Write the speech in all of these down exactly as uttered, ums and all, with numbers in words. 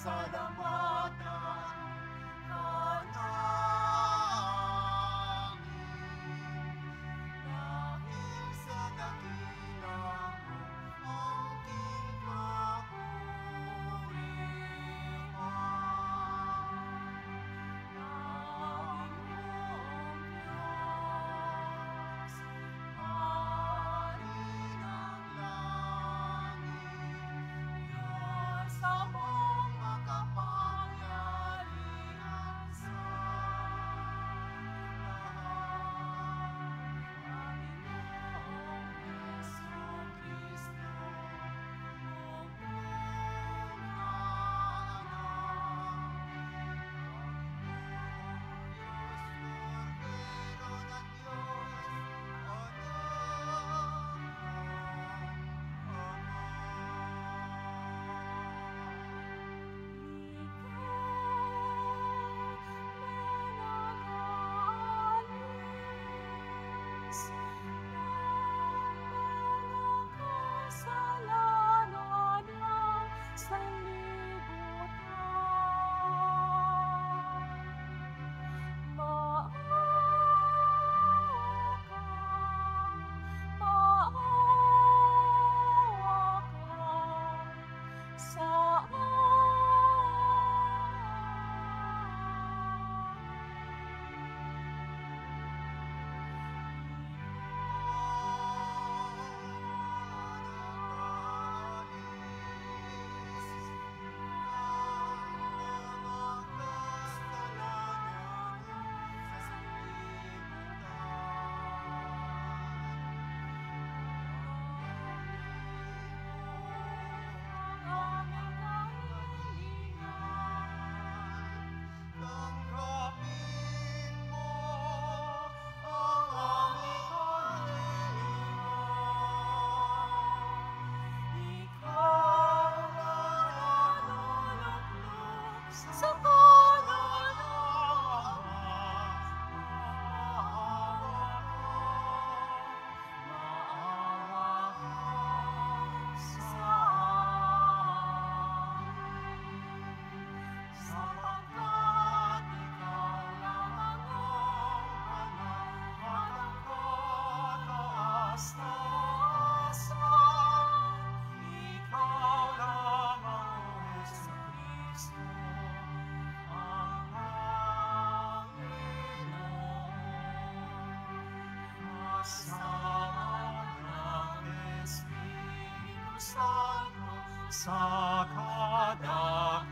sa kadakilaan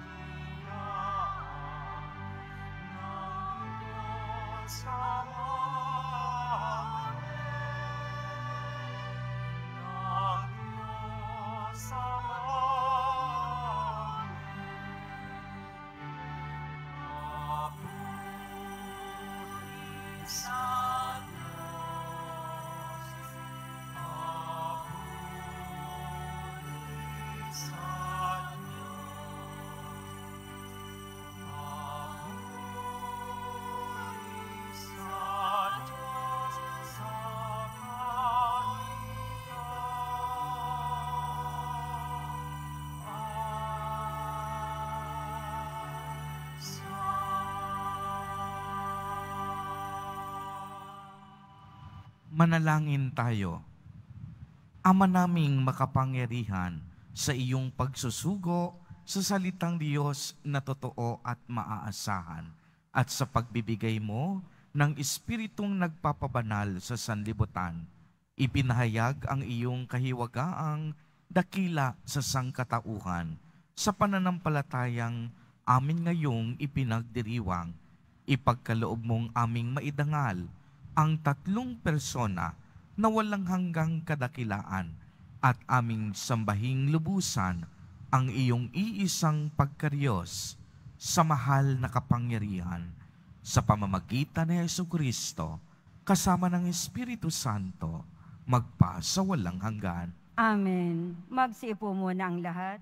ng Diyos Ama, ng Diyos Ama, mapuri sa Manalangin tayo. Ama naming makapangyarihan, sa iyong pagsusugo sa salitang Diyos na totoo at maaasahan, at sa pagbibigay mo ng Espiritong nagpapabanal sa sanlibutan, ipinahayag ang iyong kahiwagaang dakila sa sangkatauhan, sa pananampalatayang amin ngayong ipinagdiriwang. Ipagkaloob mong aming maidangal ang tatlong persona na walang hanggang kadakilaan at aming sambahing lubusan ang iyong iisang pagkaryos sa mahal na kapangyarihan sa pamamagitan ni Jesucristo kasama ng Espiritu Santo magpa sa walang hanggan. Amen. Magsiupo muna ang lahat.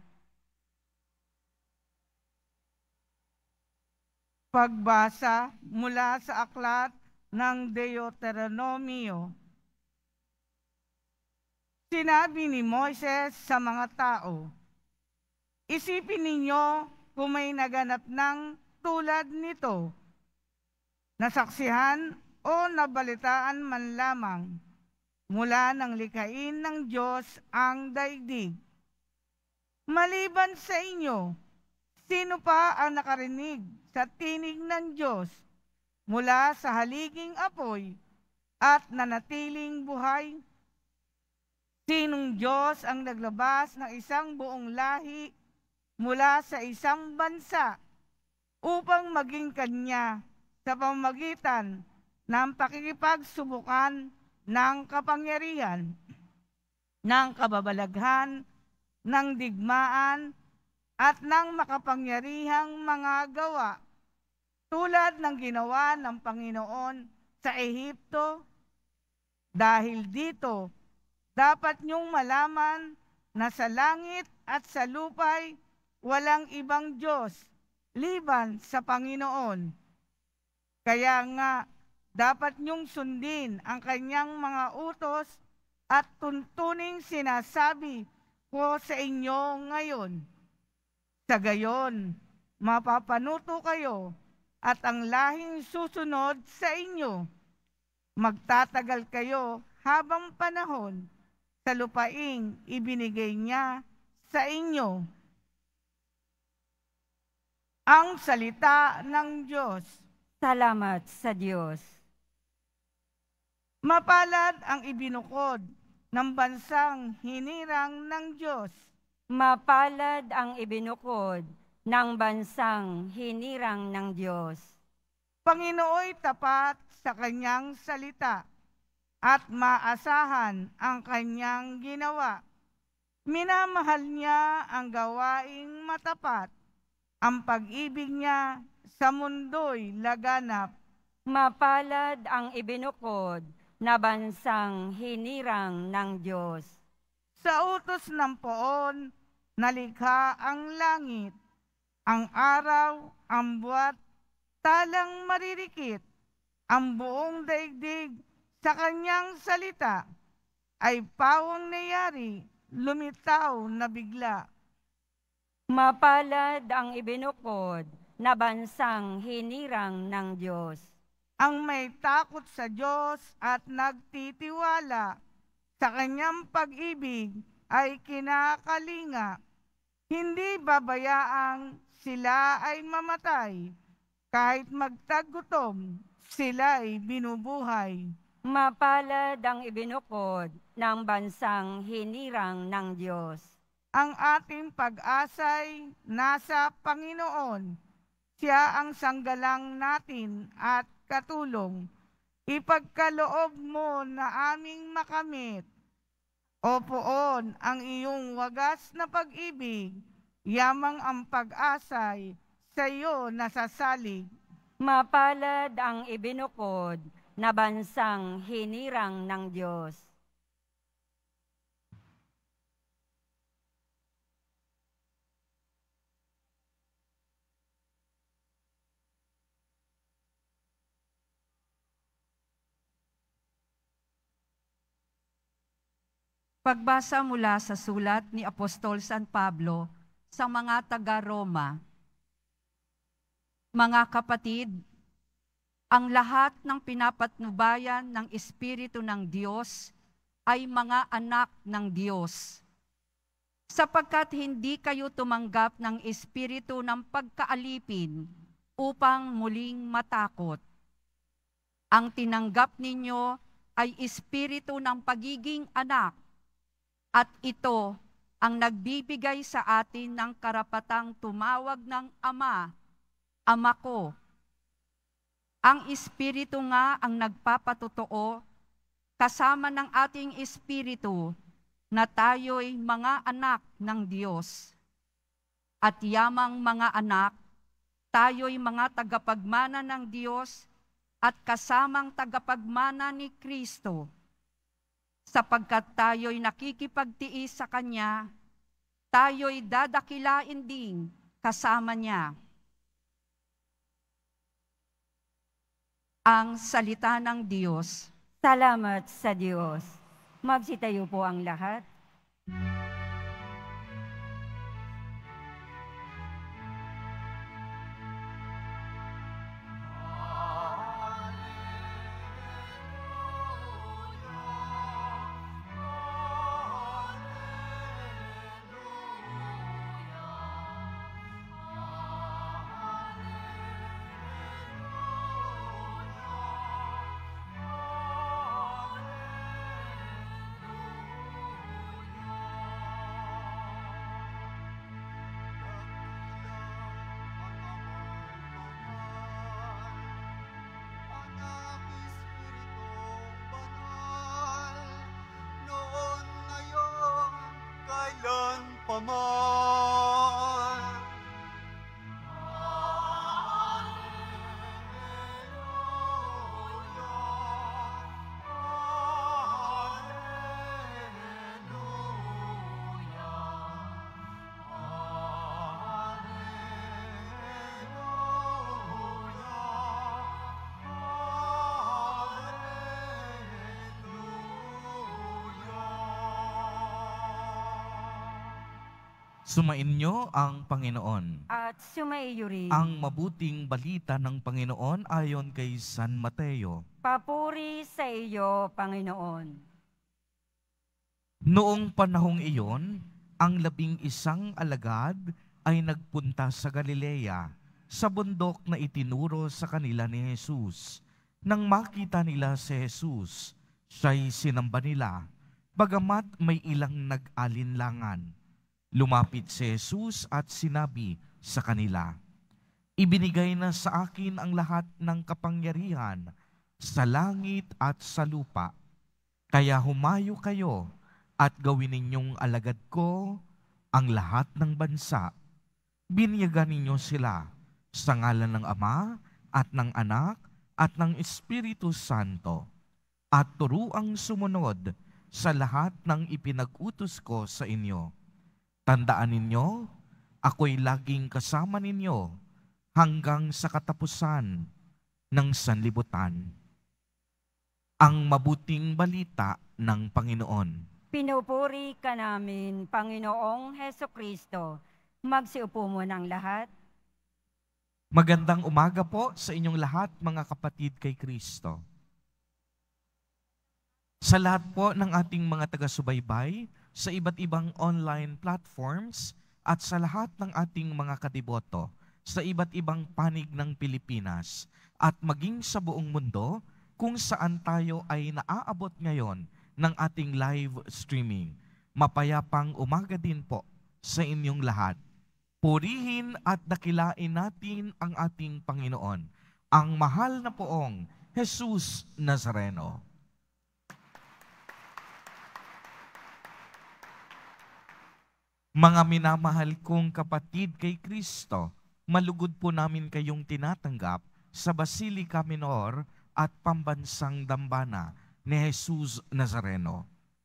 Pagbasa mula sa aklat ng Deuteronomio. Sinabi ni Moises sa mga tao, isipin ninyo kung may naganap ng tulad nito, nasaksihan o nabalitaan man lamang mula ng likhain ng Diyos ang daigdig. Maliban sa inyo, sino pa ang nakarinig sa tinig ng Diyos mula sa haliging apoy at nanatiling buhay? Sinong Diyos ang naglabas ng isang buong lahi mula sa isang bansa upang maging kanya sa pamamagitan ng pakikipagsubukan ng kapangyarihan, ng kababalaghan, ng digmaan, at ng makapangyarihang mga gawa, tulad ng ginawa ng Panginoon sa Ehipto? Dahil dito, dapat niyong malaman na sa langit at sa lupay walang ibang Diyos liban sa Panginoon. Kaya nga, dapat niyong sundin ang kanyang mga utos at tuntuning sinasabi ko sa inyo ngayon. Sa gayon, mapapanuto kayo at ang lahing susunod sa inyo. Magtatagal kayo habang panahon sa lupaing ibinigay niya sa inyo. Ang salita ng Diyos. Salamat sa Diyos. Mapalad ang ibinukod ng bansang hinirang ng Diyos. Mapalad ang ibinukod ng bansang hinirang ng Diyos. Panginooy tapat sa kanyang salita at maasahan ang kanyang ginawa. Minamahal niya ang gawaing matapat. Ang pag-ibig niya sa mundo'y laganap. Mapalad ang ibinukod na bansang hinirang ng Diyos. Sa utos ng poon, nalikha ang langit, ang araw, ang buwan, talang maririkit, ang buong daigdig sa kanyang salita, ay pawang nayari, lumitaw na bigla. Mapalad ang ibinukod na bansang hinirang ng Diyos. Ang may takot sa Diyos at nagtitiwala sa kanyang pag-ibig ay kinakalinga. Hindi babayaang sila ay mamatay, kahit magtagutom, sila ay binubuhay. Mapalad ang ibinukod ng bansang hinirang ng Diyos. Ang ating pag-asay nasa Panginoon. Siya ang sanggalang natin at katulong. Ipagkaloob mo na aming makamit. O poon ang iyong wagas na pag-ibig, yamang ang pag-asay sa iyo nasasalig. Mapalad ang ibinukod na bansang hinirang ng Diyos. Pagbasa mula sa sulat ni Apostol San Pablo sa mga taga-Roma. Mga kapatid, ang lahat ng pinapatnubayan ng Espiritu ng Diyos ay mga anak ng Diyos. Sapagkat hindi kayo tumanggap ng Espiritu ng pagkaalipin upang muling matakot. Ang tinanggap ninyo ay Espiritu ng pagiging anak, at ito ang nagbibigay sa atin ng karapatang tumawag ng Ama, Ama ko. Ang Espiritu nga ang nagpapatotoo kasama ng ating Espiritu na tayo'y mga anak ng Diyos. At yamang mga anak, tayo'y mga tagapagmana ng Diyos at kasamang tagapagmana ni Kristo. Sapagkat tayo'y nakikipagtiis sa Kanya, tayo'y dadakilain din kasama Niya. Ang salita ng Diyos. Salamat sa Diyos. Magsitayo po ang lahat. Sumainyo ang Panginoon. At sumaiyo rin. Ang mabuting balita ng Panginoon ayon kay San Mateo. Papuri sa iyo, Panginoon. Noong panahong iyon, ang labing isang alagad ay nagpunta sa Galilea, sa bundok na itinuro sa kanila ni Jesus. Nang makita nila si Jesus, siya'y sinamba nila, bagamat may ilang nag-alinlangan. Lumapit si Jesus at sinabi sa kanila, "Ibinigay na sa akin ang lahat ng kapangyarihan sa langit at sa lupa. Kaya humayo kayo at gawin ninyong alagad ko ang lahat ng bansa. Binyagan ninyo sila sa ngalan ng Ama at ng Anak at ng Espiritu Santo, at turuang sumunod sa lahat ng ipinag-utos ko sa inyo. Tandaan ninyo, ako'y laging kasama ninyo hanggang sa katapusan ng sanlibutan." Ang mabuting balita ng Panginoon. Pinupuri ka namin, Panginoong Heso Kristo. Magsiupo mo ng lahat. Magandang umaga po sa inyong lahat, mga kapatid kay Kristo. Sa lahat po ng ating mga taga-subaybay, sa iba't ibang online platforms, at sa lahat ng ating mga kadiboto, sa iba't ibang panig ng Pilipinas, at maging sa buong mundo, kung saan tayo ay naaabot ngayon ng ating live streaming. Mapayapang umaga din po sa inyong lahat. Purihin at dakilain natin ang ating Panginoon, ang mahal na poong Jesus Nazareno. Mga minamahal kong kapatid kay Kristo, malugod po namin kayong tinatanggap sa Basilica Minor at Pambansang Dambana ni Jesus Nazareno.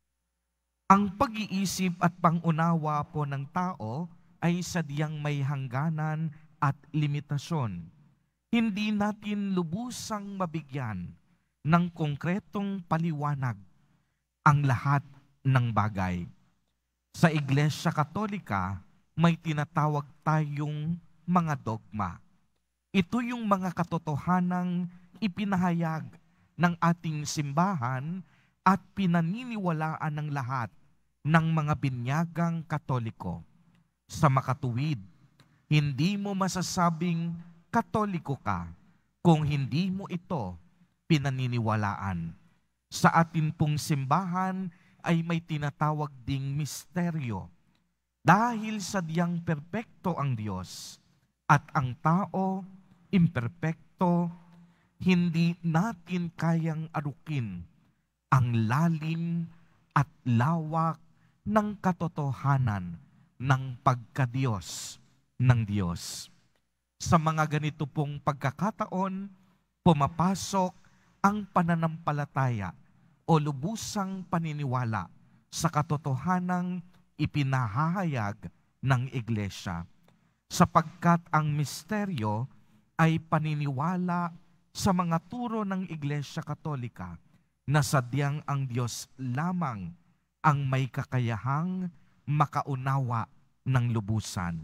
Ang pag-iisip at pangunawa po ng tao ay sadyang may hangganan at limitasyon. Hindi natin lubusang mabigyan ng konkretong paliwanag ang lahat ng bagay. Sa Iglesia Katolika, may tinatawag tayong mga dogma. Ito yung mga katotohanang ipinahayag ng ating simbahan at pinaniniwalaan ng lahat ng mga binyagang Katoliko. Sa makatuwid, hindi mo masasabing Katoliko ka kung hindi mo ito pinaniniwalaan. Sa atin pong simbahan ay may tinatawag ding misteryo. Dahil sadyang perpekto ang Diyos at ang tao imperpekto, hindi natin kayang arukin ang lalim at lawak ng katotohanan ng pagkadiyos ng Diyos. Sa mga ganito pong pagkakataon, pumapasok ang pananampalataya o lubusang paniniwala sa katotohanang ipinahahayag ng Iglesia, sapagkat ang misteryo ay paniniwala sa mga turo ng Iglesia Katolika na sadyang ang Diyos lamang ang may kakayahang makaunawa ng lubusan.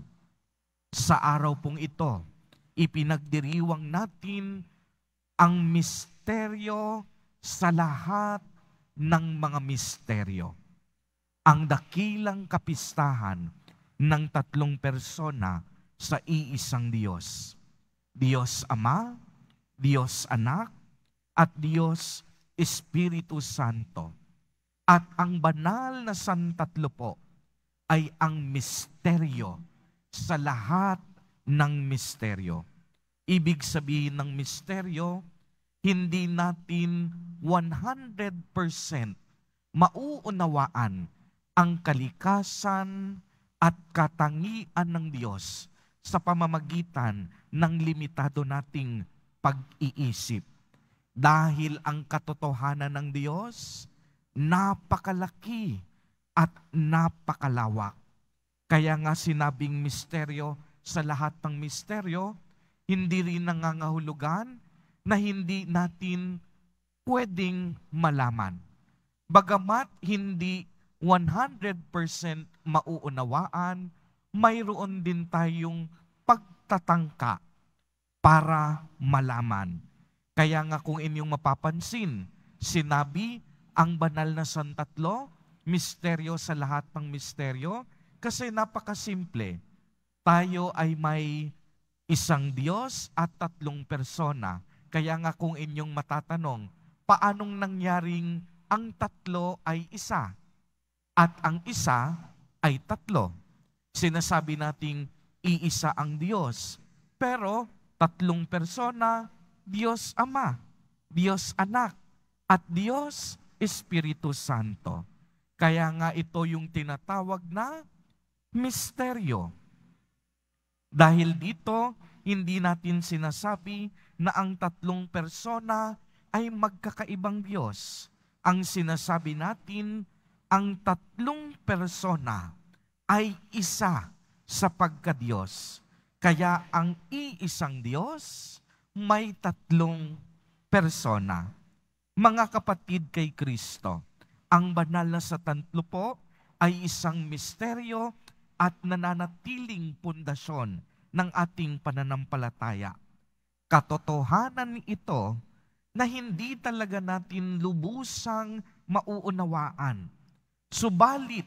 Sa araw pong ito, ipinagdiriwang natin ang misteryo sa lahat ng mga misteryo. Ang dakilang kapistahan ng tatlong persona sa iisang Diyos. Diyos Ama, Diyos Anak, at Diyos Espiritu Santo. At ang banal na santatlo po ay ang misteryo sa lahat ng misteryo. Ibig sabihin ng misteryo, hindi natin one hundred percent mauunawaan ang kalikasan at katangian ng Diyos sa pamamagitan ng limitado nating pag-iisip. Dahil ang katotohanan ng Diyos, napakalaki at napakalawak. Kaya nga sinabing misteryo sa lahat ng misteryo, hindi rin nangangahulugan na hindi natin pwedeng malaman. Bagamat hindi one hundred percent mauunawaan mayroon din tayong pagtatangka para malaman. Kaya nga kung inyong mapapansin, sinabi ang banal na santatlo, misteryo sa lahat ng misteryo, kasi napakasimple. Tayo ay may isang Diyos at tatlong persona. Kaya nga kung inyong matatanong, paanong nangyaring ang tatlo ay isa at ang isa ay tatlo? Sinasabi nating iisa ang Diyos, pero tatlong persona, Diyos Ama, Diyos Anak, at Diyos Espiritu Santo. Kaya nga ito yung tinatawag na misteryo. Dahil dito, hindi natin sinasabi na ang tatlong persona ay magkakaibang Diyos. Ang sinasabi natin, ang tatlong persona ay isa sa pagka-Diyos. Kaya ang iisang Diyos may tatlong persona. Mga kapatid kay Kristo, ang banal na santatlo po ay isang misteryo at nananatiling pundasyon ng ating pananampalataya. Katotohanan ito na hindi talaga natin lubusang mauunawaan. Subalit,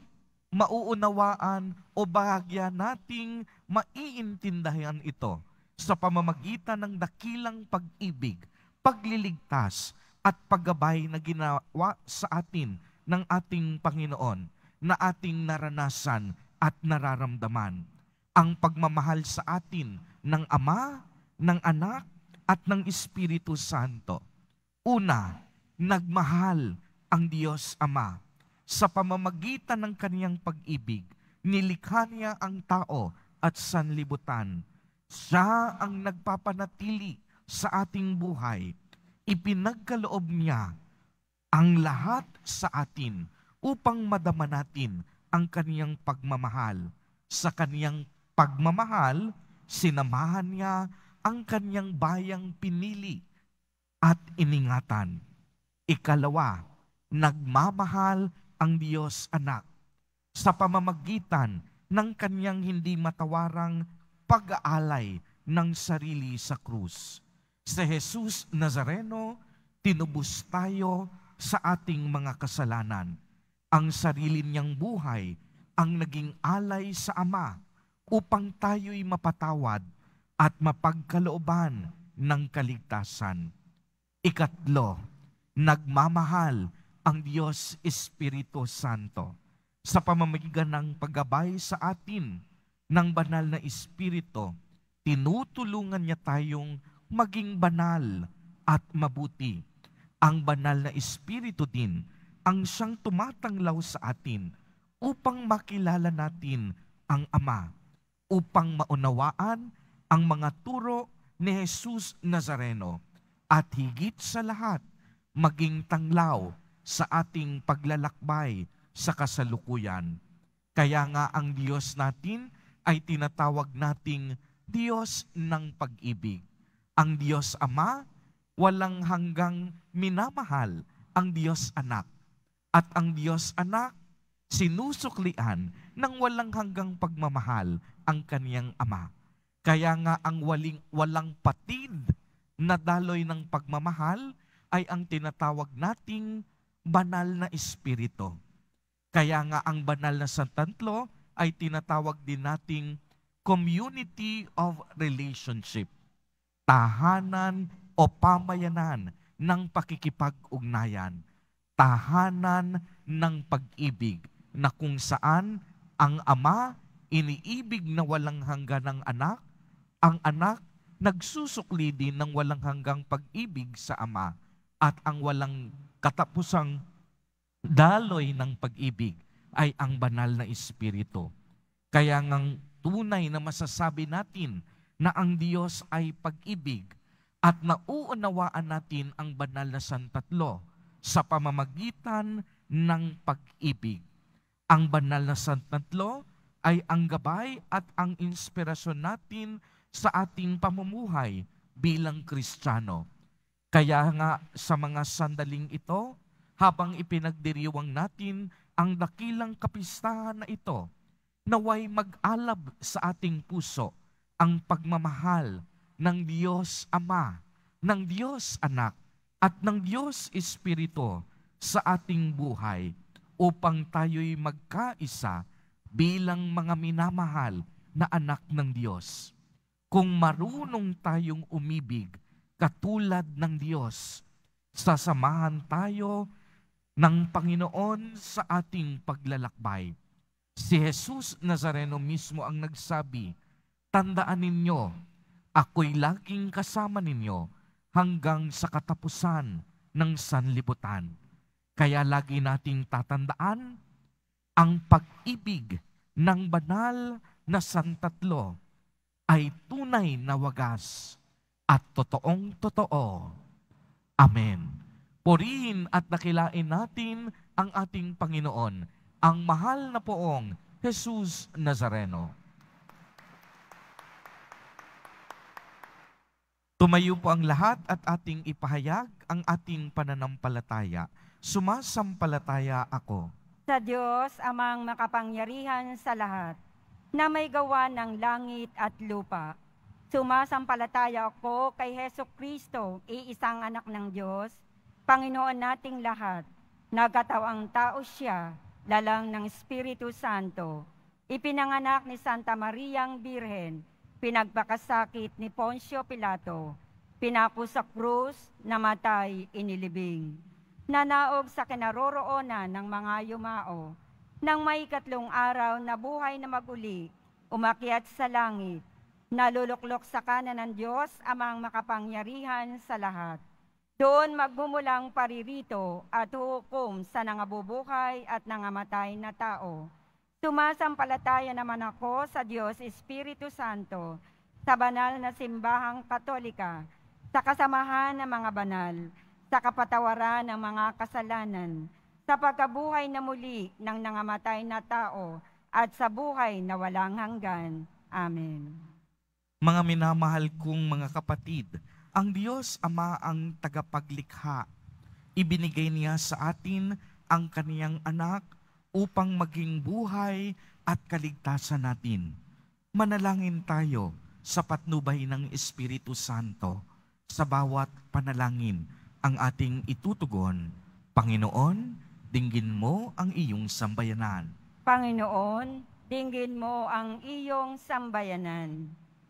mauunawaan o bahagya nating maiintindihan ito sa pamamagitan ng dakilang pag-ibig, pagliligtas, at paggabay na ginawa sa atin ng ating Panginoon na ating naranasan at nararamdaman. Ang pagmamahal sa atin ng Ama, ng Anak, at ng Espiritu Santo. Una, nagmahal ang Diyos Ama. Sa pamamagitan ng kaniyang pag-ibig, nilikha niya ang tao at sanlibutan. Siya ang nagpapanatili sa ating buhay. Ipinagkaloob niya ang lahat sa atin upang madama natin ang kaniyang pagmamahal. Sa kaniyang pagmamahal, sinamahan niya ang kaniyang bayang pinili at iningatan. Ikalawa, nagmamahal ang Diyos Anak sa pamamagitan ng kaniyang hindi matawarang pag-aalay ng sarili sa krus. Si Jesus Nazareno, tinubos tayo sa ating mga kasalanan. Ang sarili niyang buhay ang naging alay sa Ama upang tayo'y mapatawad at mapagkalooban ng kaligtasan. Ikatlo, nagmamahal ang Diyos Espiritu Santo sa pamamagitan ng paggabay sa atin ng banal na Espiritu. Tinutulungan niya tayong maging banal at mabuti. Ang banal na Espiritu din ang siyang tumatanglaw sa atin upang makilala natin ang Ama, upang maunawaan ang mga turo ni Jesus Nazareno, at higit sa lahat, maging tanglaw sa ating paglalakbay sa kasalukuyan. Kaya nga ang Diyos natin ay tinatawag nating Diyos ng pag-ibig. Ang Diyos Ama, walang hanggang minamahal ang Diyos Anak. At ang Diyos Anak, sinusuklian ng walang hanggang pagmamahal ang kaniyang Ama. Kaya nga ang waling, walang patid na daloy ng pagmamahal ay ang tinatawag nating banal na Espiritu. Kaya nga ang banal na santatlo ay tinatawag din nating community of relationship. Tahanan o pamayanan ng pakikipag-ugnayan. Tahanan ng pag-ibig na kung saan ang Ama iniibig na walang hanggan ng anak, ang anak nagsusukli din ng walang hanggang pag-ibig sa Ama, at ang walang katapusang daloy ng pag-ibig ay ang banal na Espiritu. Kaya ngang tunay na masasabi natin na ang Diyos ay pag-ibig at nauunawaan natin ang banal na santatlo sa pamamagitan ng pag-ibig. Ang banal na santatlo ay ang gabay at ang inspirasyon natin sa ating pamumuhay bilang Kristiyano. Kaya nga sa mga sandaling ito, habang ipinagdiriwang natin ang dakilang kapistahan na ito, Naway mag-alab sa ating puso ang pagmamahal ng Diyos Ama, ng Diyos Anak, at ng Diyos Espiritu sa ating buhay upang tayo'y magkaisa bilang mga minamahal na anak ng Diyos. Kung marunong tayong umibig katulad ng Diyos, sasamahan tayo ng Panginoon sa ating paglalakbay. Si Jesus Nazareno mismo ang nagsabi, "Tandaan ninyo, ako'y laging kasama ninyo hanggang sa katapusan ng sanlibutan." Kaya lagi nating tatandaan ang pag-ibig ng banal na Santatlo ay tunay na wagas at totoong totoo. Amen. Purihin at dakilain natin ang ating Panginoon, ang mahal na poong Jesus Nazareno. Tumayo po ang lahat at ating ipahayag ang ating pananampalataya. Sumasampalataya ako Sa Diyos, amang makapangyarihan sa lahat, na may gawa ng langit at lupa. Sumasampalataya ako kay Heso Kristo, iisang anak ng Diyos, Panginoon nating lahat. Nagkatawang tao siya, lalang ng Espiritu Santo. Ipinanganak ni Santa Mariang Birhen, pinagpakasakit ni Poncio Pilato, pinako sa krus, namatay, inilibing. Nanaog sa kinaroroonan ng mga yumao, nang may ikatlong araw na buhay na maguli, umakyat sa langit, naluluklok sa kanan ng Diyos amang makapangyarihan sa lahat. Doon magmumulang paririto at hukom sa nangabubuhay at nangamatay na tao. Sumasampalataya naman ako sa Diyos Espiritu Santo, sa banal na simbahang katolika, sa kasamahan ng mga banal, sa kapatawaran ng mga kasalanan, sa pagkabuhay na muli ng nangamatay na tao, at sa buhay na walang hanggan. Amen. Mga minamahal kong mga kapatid, ang Diyos Ama ang tagapaglikha. Ibinigay niya sa atin ang kaniyang anak upang maging buhay at kaligtasan natin. Manalangin tayo sa patnubay ng Espiritu Santo. Sa bawat panalangin ang ating itutugon. Panginoon, dinggin mo ang iyong sambayanan. Panginoon, dinggin mo ang iyong sambayanan.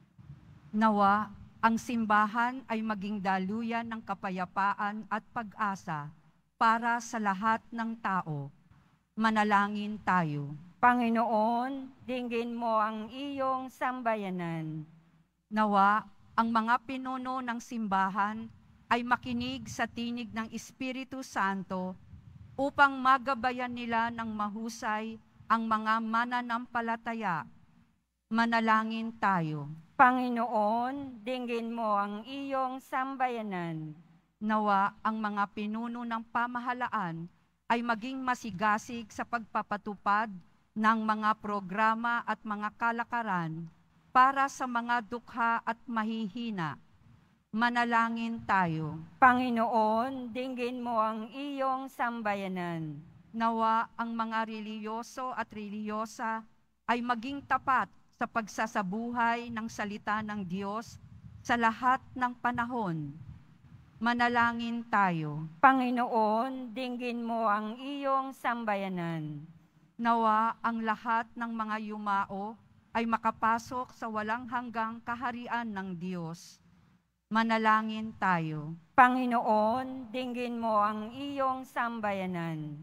Nawa, ang simbahan ay maging daluyan ng kapayapaan at pag-asa para sa lahat ng tao. Manalangin tayo. Panginoon, dinggin mo ang iyong sambayanan. Nawa, ang mga pinuno ng simbahan ay makinig sa tinig ng Espiritu Santo upang magabayan nila ng mahusay ang mga mananampalataya. Manalangin tayo. Panginoon, dinggin mo ang iyong sambayanan. Nawa ang mga pinuno ng pamahalaan ay maging masigasig sa pagpapatupad ng mga programa at mga kalakaran para sa mga dukha at mahihina. Manalangin tayo. Panginoon, dinggin mo ang iyong sambayanan. Nawa ang mga reliyoso at reliyosa ay maging tapat sa pagsasabuhay ng salita ng Diyos sa lahat ng panahon. Manalangin tayo. Panginoon, dinggin mo ang iyong sambayanan. Nawa ang lahat ng mga yumao ay makapasok sa walang hanggang kaharian ng Diyos. Manalangin tayo. Panginoon, dinggin mo ang iyong sambayanan.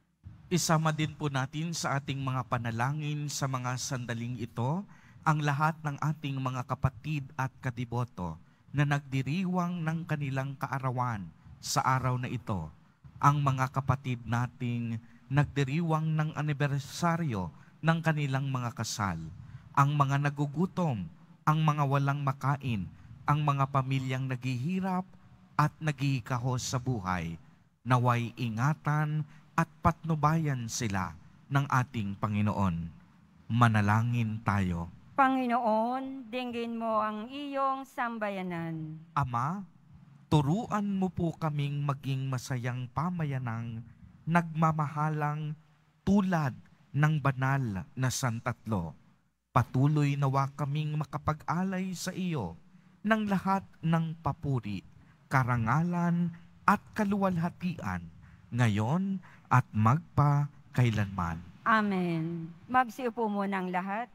Isama din po natin sa ating mga panalangin sa mga sandaling ito ang lahat ng ating mga kapatid at kadiboto na nagdiriwang ng kanilang kaarawan sa araw na ito. Ang mga kapatid nating nagdiriwang ng anibersaryo ng kanilang mga kasal, ang mga nagugutom, ang mga walang makain, ang mga pamilyang naghihirap at naghihikahos sa buhay, naway ingatan at patnubayan sila ng ating Panginoon. Manalangin tayo. Panginoon, dinggin mo ang iyong sambayanan. Ama, turuan mo po kaming maging masayang pamayanang nagmamahalang tulad ng banal na Santatlo. Patuloy nawa kaming makapag-alay sa iyo ng lahat ng papuri, karangalan at kaluwalhatian, ngayon at magpa kailanman. Amen. Magsiupo muna ang lahat.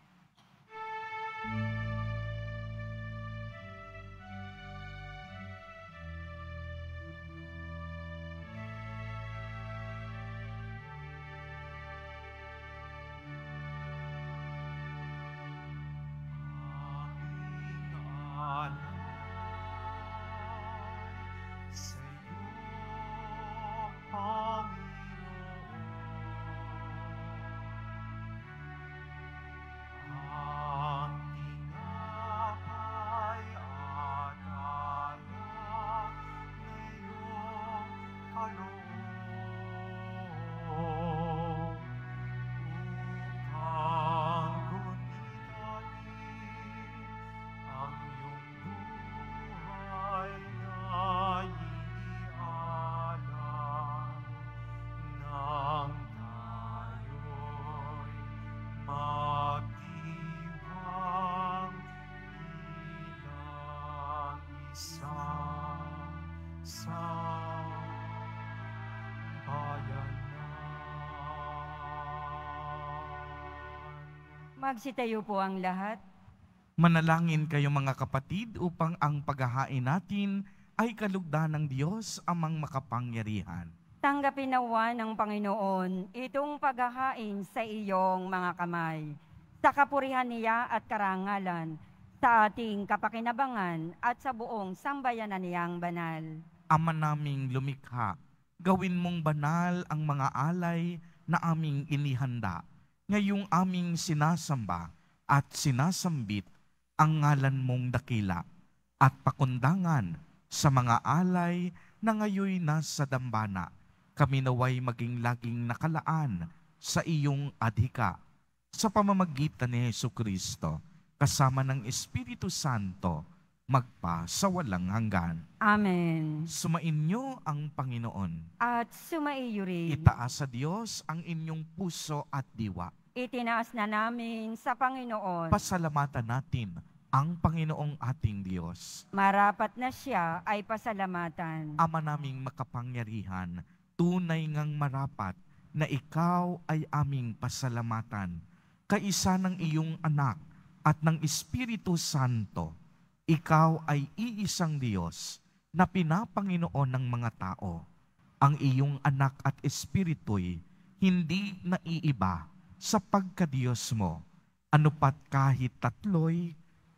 Magsitayo po ang lahat. Manalangin kayo mga kapatid upang ang paghahain natin ay kalugdan ng Diyos amang makapangyarihan. Tanggapin nawa ng Panginoon itong paghahain sa iyong mga kamay, sa kapurihan niya at karangalan, sa ating kapakinabangan at sa buong sambayanan niyang banal. Ama naming lumikha, gawin mong banal ang mga alay na aming inihanda, ngayong aming sinasamba at sinasambit ang ngalan mong dakila at pakundangan sa mga alay na ngayoy nasa dambana. Kami naway maging laging nakalaan sa iyong adhika sa pamamagitan ni Jesucristo, kasama ng Espiritu Santo, magpa sa walang hanggan. Amen. Sumainyo ang Panginoon. At sumaiyo rin. Itaas sa Diyos ang inyong puso at diwa. Itinaas na namin sa Panginoon. Pasalamatan natin ang Panginoong ating Diyos. Marapat na siya ay pasalamatan. Ama naming makapangyarihan, tunay ngang marapat na ikaw ay aming pasalamatan. Kaisa ng iyong anak at ng Espiritu Santo, ikaw ay iisang Diyos na pinapanginoon ng mga tao. Ang iyong anak at Espiritu'y hindi naiiba sa pagkadiyos mo, anupat kahit tatloy,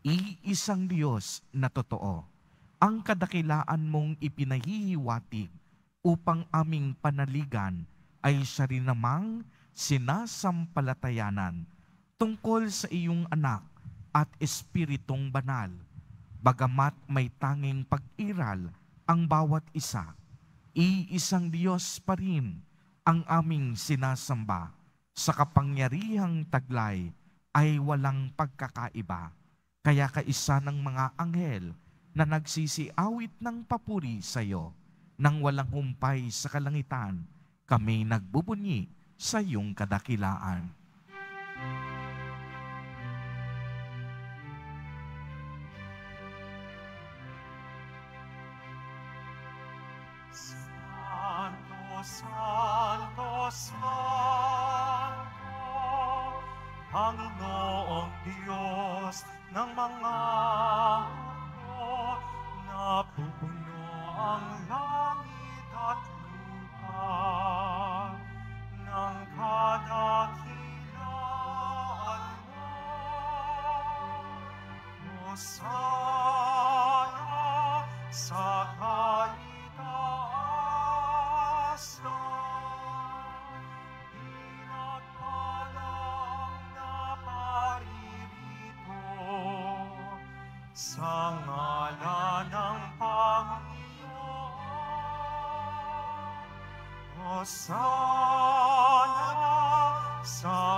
iisang Diyos na totoo. Ang kadakilaan mong ipinahihiwatig upang aming panaligan ay siya rin namang sinasampalatayanan tungkol sa iyong anak at Espiritong banal. Bagamat may tanging pag-iral ang bawat isa, iisang Diyos pa rin ang aming sinasamba. Sa kapangyarihang taglay ay walang pagkakaiba. Kaya kaisa ng mga anghel na nagsisiawit ng papuri sa iyo, nang walang humpay sa kalangitan, kami nagbubunyi sa iyong kadakilaan. Santo, Santo, Santo, Panginoong Diyos ng mga hukbo, napupuno ang langit at lupa ng kadakilaan mo. Hosana sa kaitaasan. Sa ngalan ng Panginoon, Hosana sa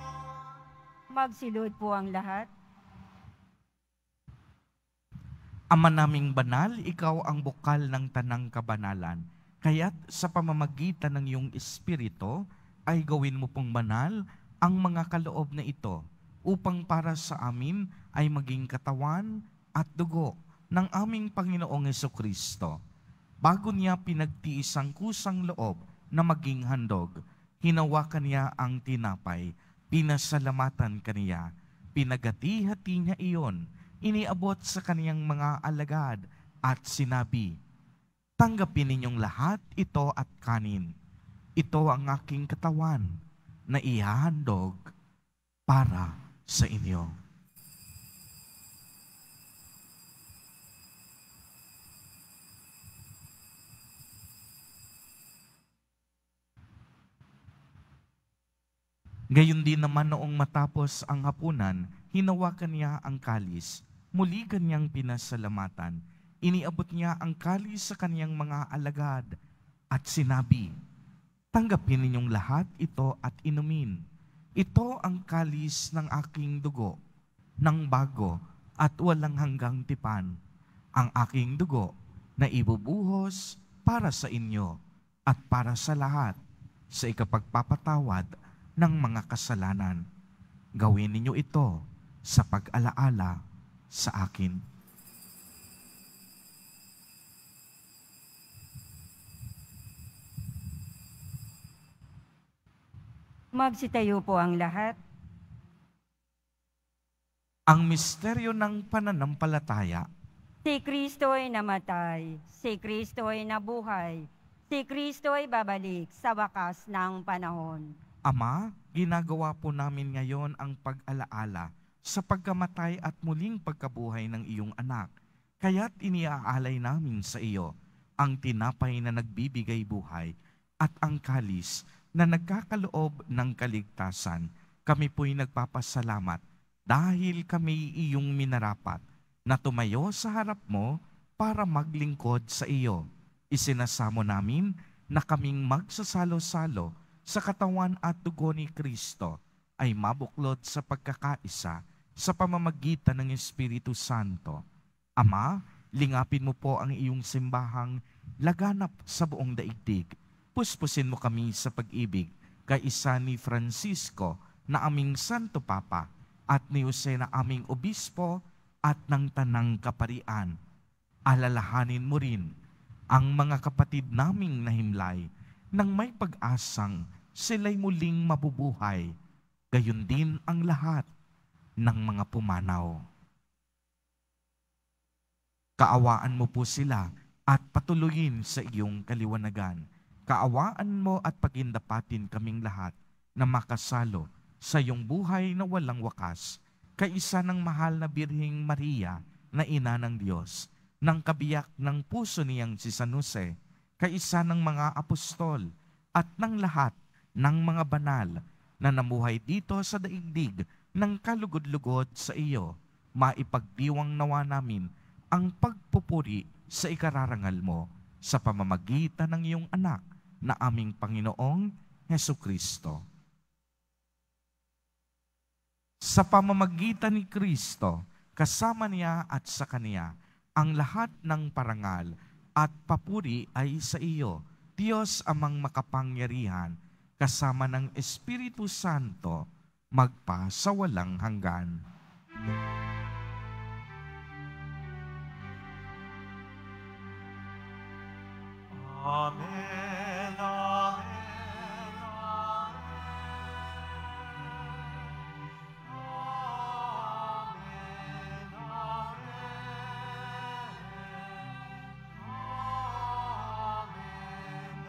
kaitaasan. Magsilod po ang lahat. Ama naming banal, ikaw ang bukal ng tanang kabanalan. Kaya't sa pamamagitan ng iyong Espiritu, ay gawin mo pong banal ang mga kaloob na ito, upang para sa amin ay maging katawan at dugo ng aming Panginoong Hesukristo. Bago niya pinagtiis ang kusang loob na maging handog, hinawakan niya ang tinapay, pinasalamatan kaniya, pinagati-hati niya iyon, iniabot sa kaniyang mga alagad at sinabi, "Tanggapin ninyong lahat ito at kanin. Ito ang aking katawan na ihahandog para sa inyo." Gayon din naman noong matapos ang hapunan, hinawakan niya ang kalis, muli kanyang pinasalamatan. Iniabot niya ang kalis sa kanyang mga alagad at sinabi, "Tanggapin ninyong lahat ito at inumin. Ito ang kalis ng aking dugo, ng bago at walang hanggang tipan, ang aking dugo na ibubuhos para sa inyo at para sa lahat sa ikapagpapatawad ng mga kasalanan. Gawin ninyo ito sa pag-alaala sa akin." Magsitayo po ang lahat. Ang misteryo ng pananampalataya. Si Kristo ay namatay, si Kristo ay nabuhay, si Kristo ay babalik sa wakas ng panahon. Ama, ginagawa po namin ngayon ang pag-alaala sa pagkamatay at muling pagkabuhay ng iyong anak. Kaya't iniaalay namin sa iyo ang tinapay na nagbibigay buhay at ang kalis na nagkakaloob ng kaligtasan. Kami po'y nagpapasalamat dahil kami iyong minarapat na tumayo sa harap mo para maglingkod sa iyo. Isinasamo namin na kaming magsasalo-salo sa katawan at dugo ni Kristo ay mabuklod sa pagkakaisa sa pamamagitan ng Espiritu Santo. Ama, lingapin mo po ang iyong simbahang laganap sa buong daigdig. Puspusin mo kami sa pag-ibig kay isa ni Francisco na aming Santo Papa at ni Jose na aming Obispo at ng Tanang Kaparian. Alalahanin mo rin ang mga kapatid naming nahimlay nang may pag-asang sila'y muling mabubuhay, gayon din ang lahat ng mga pumanaw. Kaawaan mo po sila at patuloyin sa iyong kaliwanagan. Kaawaan mo at pagindapatin kaming lahat na makasalo sa iyong buhay na walang wakas, kaisa ng mahal na Birheng Maria na Ina ng Diyos, ng kabiyak ng puso niyang si San Jose, kaisa ng mga apostol at ng lahat ng mga banal na namuhay dito sa daigdig ng kalugod-lugod sa iyo. Maipagdiwang nawa namin ang pagpupuri sa ikararangal mo sa pamamagitan ng iyong anak na aming Panginoong Hesukristo. Sa pamamagitan ni Kristo, kasama niya at sa Kaniya, ang lahat ng parangal at papuri ay sa iyo, Diyos amang makapangyarihan, kasama ng Espiritu Santo, magpa sa walang hanggan. Amen, amen, amen. Amen, amen.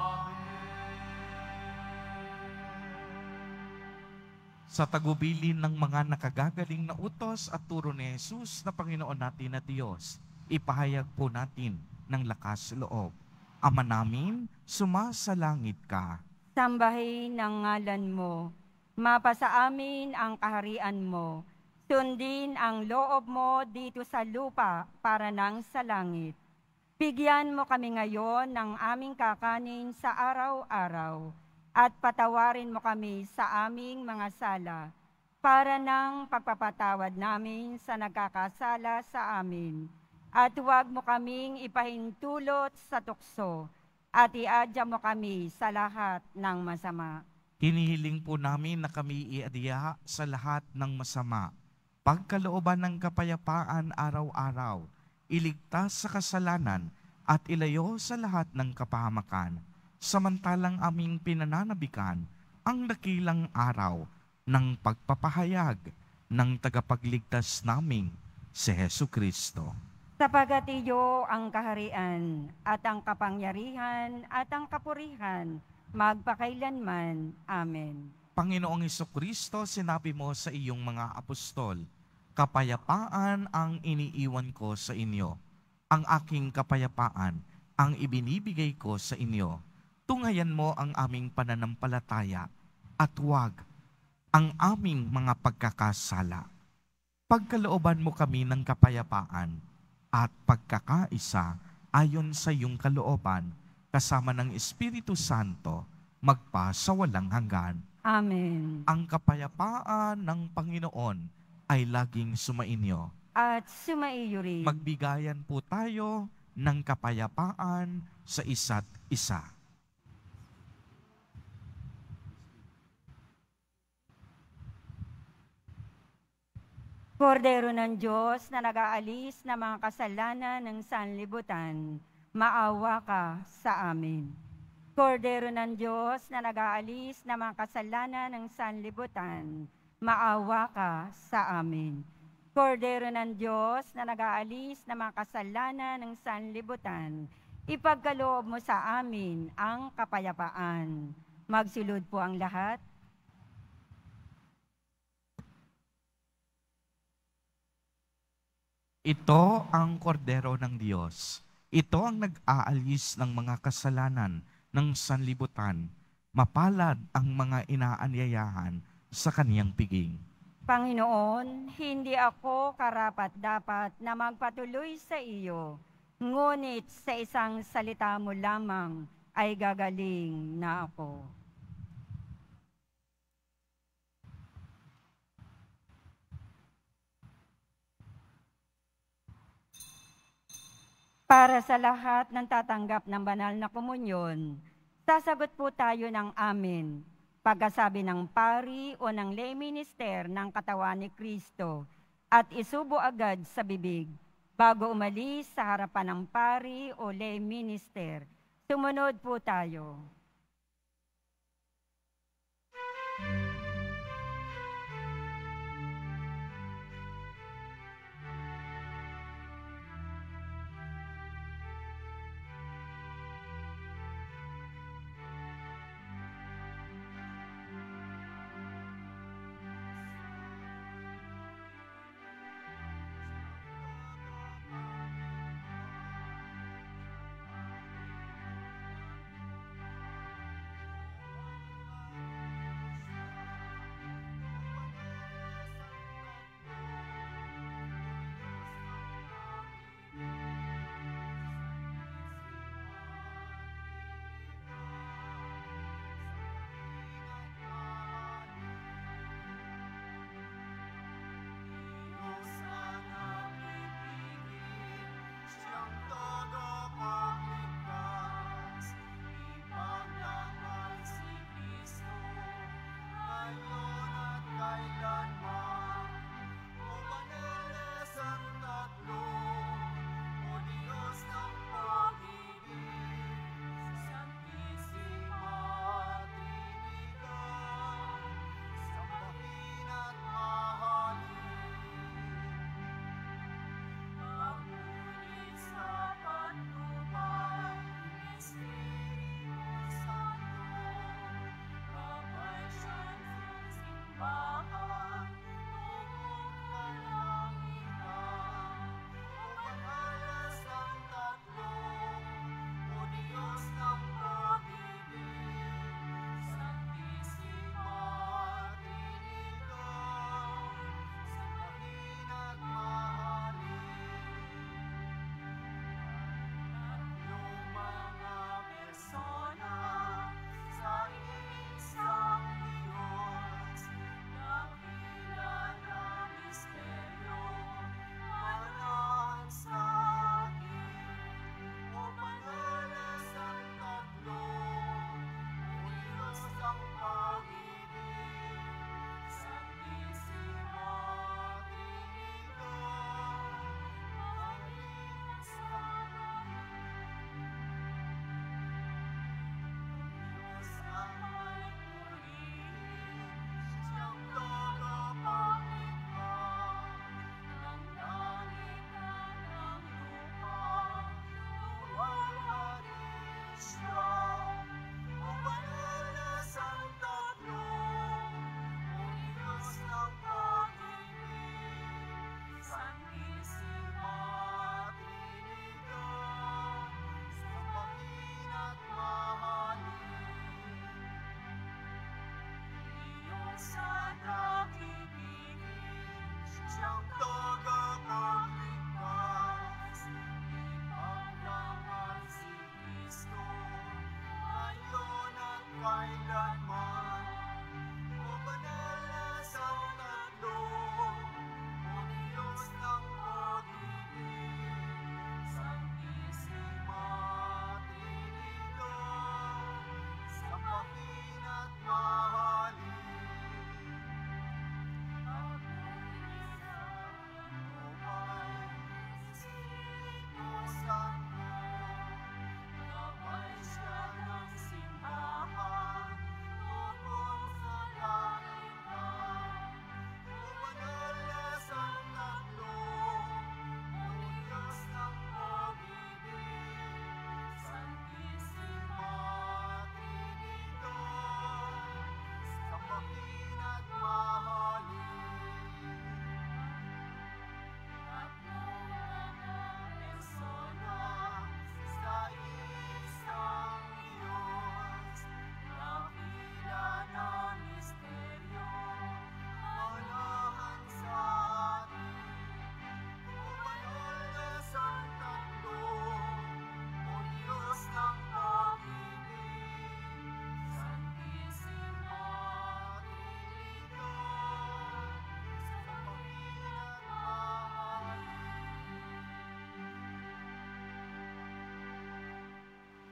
Amen, amen. Sa tagubilin ng mga nakagagaling na utos at turo ni Jesus na Panginoon natin na Diyos, ipahayag po natin ng lakas loob. Ama namin, sumasalangit ka. Sambahin ang ngalan mo, mapasa amin ang kaharian mo, sundin ang loob mo dito sa lupa para nang sa langit. Bigyan mo kami ngayon ng aming kakanin sa araw-araw, at patawarin mo kami sa aming mga sala, para nang pagpapatawad namin sa nagkakasala sa amin. at huwag mo kaming ipahintulot sa tukso, at iadya mo kami sa lahat ng masama. Hinihiling po namin na kami iadya sa lahat ng masama. Pagkalooban ng kapayapaan araw-araw, iligtas sa kasalanan at ilayo sa lahat ng kapahamakan. Samantalang aming pinananabikan ang dakilang araw ng pagpapahayag ng tagapagligtas naming si Hesu Kristo. Sapagat iyo ang kaharian, at ang kapangyarihan, at ang kapurihan, magpakailanman. Amen. Panginoong Kristo, sinabi mo sa iyong mga apostol, kapayapaan ang iniiwan ko sa inyo. Ang aking kapayapaan ang ibinibigay ko sa inyo. Tungayan mo ang aming pananampalataya at huwag ang aming mga pagkakasala. Pagkalooban mo kami ng kapayapaan at pagkakaisa ayon sa iyong kalooban, kasama ng Espiritu Santo, magpa sa walang hanggan. Amen. Ang kapayapaan ng Panginoon ay laging sumainyo. At sumaiyo rin. Magbigayan po tayo ng kapayapaan sa isa't isa. Kordero ng Diyos na nag-aalis ng mga kasalanan ng sanlibutan, maawa ka sa amin. Kordero ng Diyos na nag-aalis ng mga kasalanan ng sanlibutan, maawa ka sa amin. Kordero ng Diyos na nag-aalis ng mga kasalanan ng sanlibutan, ipagkaloob mo sa amin ang kapayapaan. Magsilod po ang lahat. Ito ang kordero ng Diyos. Ito ang nag-aalis ng mga kasalanan ng sanlibutan. Mapalad ang mga inaanyayahan sa kaniyang piging. Panginoon, hindi ako karapat-dapat na magpatuloy sa iyo, ngunit sa isang salita mo lamang ay gagaling na ako. Para sa lahat ng tatanggap ng banal na komunyon, sasagot po tayo ng amen. Pagkasabi ng pari o ng lay minister ng katawan ni Kristo at isubo agad sa bibig bago umalis sa harapan ng pari o lay minister. Sumunod po tayo.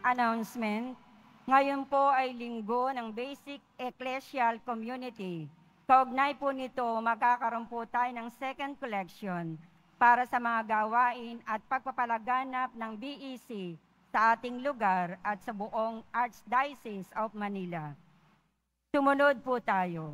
announcement. Ngayon po ay linggo ng Basic Ecclesial Community. Kaugnay po nito, magkakaroon po tayo ng second collection para sa mga gawain at pagpapalaganap ng B E C sa ating lugar at sa buong Archdiocese of Manila. Sumunod po tayo.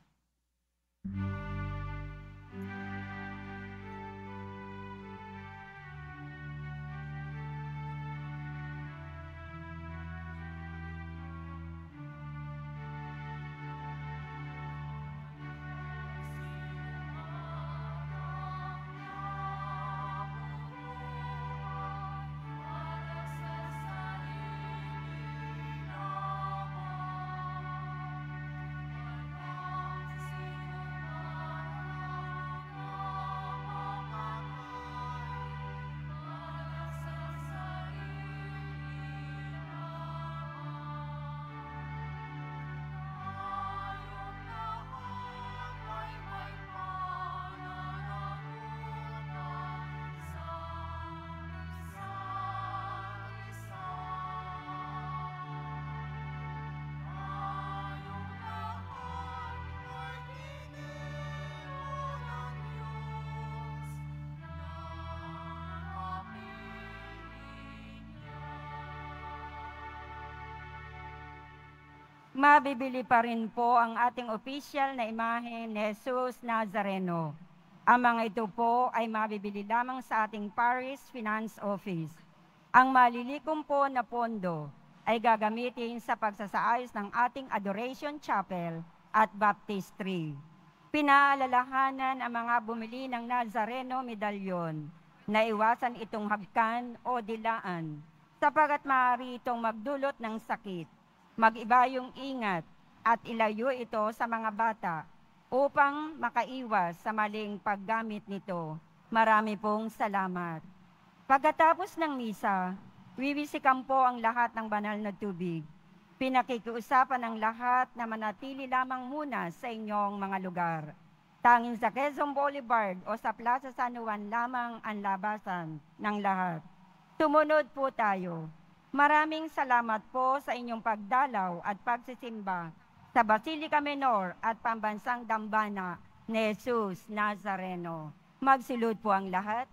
Mabibili pa rin po ang ating official na imahe ni Jesus Nazareno. Ang mga ito po ay mabibili lamang sa ating Parish Finance Office. Ang malilikom po na pondo ay gagamitin sa pagsasaayos ng ating Adoration Chapel at Baptistry. Pinaalalahanan ang mga bumili ng Nazareno medalyon na iwasan itong hagkan o dilaan sapagat maaari itong magdulot ng sakit. Mag-iba yung ingat at ilayo ito sa mga bata upang makaiwas sa maling paggamit nito. Marami pong salamat. Pagkatapos ng misa, wiwisikan po ang lahat ng banal na tubig. Pinakikiusapan ng lahat na manatili lamang muna sa inyong mga lugar. Tanging sa Quezon Boulevard o sa Plaza San Juan lamang ang labasan ng lahat. Sumunod po tayo. Maraming salamat po sa inyong pagdalaw at pagsisimba sa Basilica Menor at Pambansang Dambana ni Jesus Nazareno. Magsilud po ang lahat.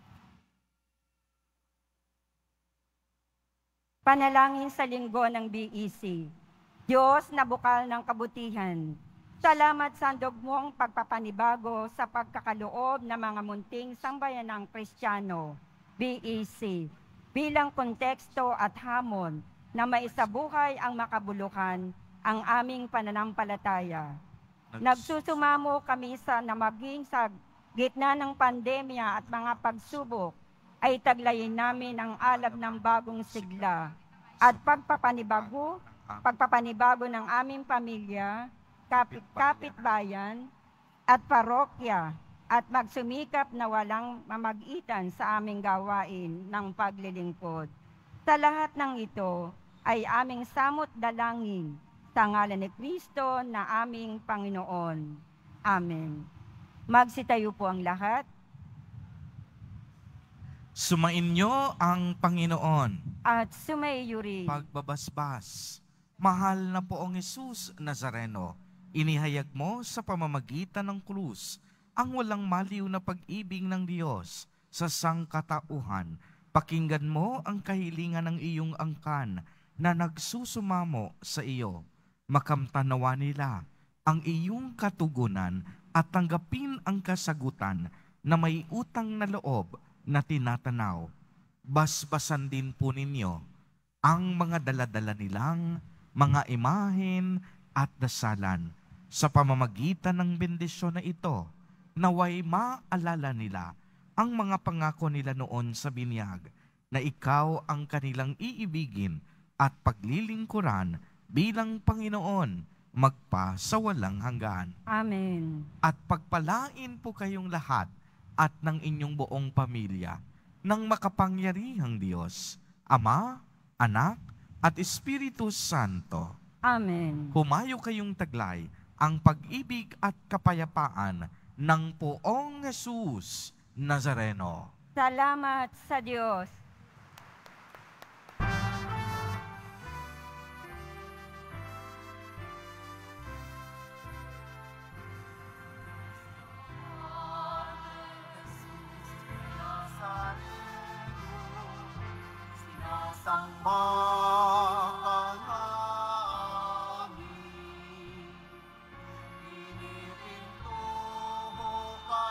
Panalangin sa linggo ng B E C. Diyos na bukal ng kabutihan, salamat sa handog mong pagpapanibago sa pagkakaloob ng mga munting sambayanang Kristiyano, B E C, bilang konteksto at hamon na maisabuhay ang makabuluhan ang aming pananampalataya. Nagsusumamo kami sa na maging sa gitna ng pandemya at mga pagsubok ay taglayin namin ang alab ng bagong sigla at pagpapanibago, pagpapanibago ng aming pamilya, kapit, kapitbayan at parokya at magsumikap na walang mamagitan sa aming gawain ng paglilingkod. Sa lahat ng ito ay aming samot dalangin sa ngalan ni Kristo na aming Panginoon. Amen. Magsitayo po ang lahat. Sumainyo ang Panginoon. At sumaiyo rin. Pagbabasbas, mahal na poong Jesus Nazareno, inihayag mo sa pamamagitan ng krus ang walang maliw na pag-ibig ng Diyos sa sangkatauhan. Pakinggan mo ang kahilingan ng iyong angkan na nagsusumamo sa iyo. Makamtanawa nila ang iyong katugunan at tanggapin ang kasagutan na may utang na loob na tinatanaw. Basbasan din po ninyo ang mga daladala nilang mga imahen at dasalan. Sa pamamagitan ng bendisyon na ito, naway maalala nila ang mga pangako nila noon sa binyag na ikaw ang kanilang iibigin at paglilingkuran bilang Panginoon magpa sa walang hanggan. Amen. At pagpalain po kayong lahat at ng inyong buong pamilya ng makapangyarihang Diyos, Ama, Anak, at Espiritu Santo. Amen. Humayo kayong taglay ang pag-ibig at kapayapaan ng poong Jesus Nazareno. Salamat sa Diyos. Samba ka namin, initintuho ka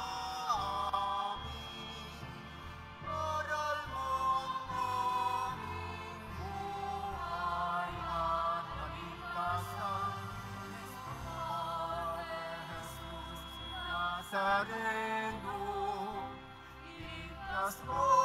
namin, aral mo ang aming buhay at kaligtasan. Jesus Nazareno, iligtas mo